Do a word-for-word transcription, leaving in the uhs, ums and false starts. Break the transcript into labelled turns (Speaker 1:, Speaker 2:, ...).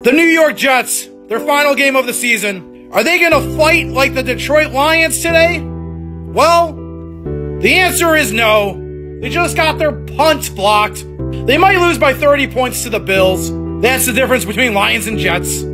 Speaker 1: The New York Jets, their final game of the season. Are they going to fight like the Detroit Lions today? Well, the answer is no. They just got their punts blocked. They might lose by thirty points to the Bills. That's the difference between Lions and Jets.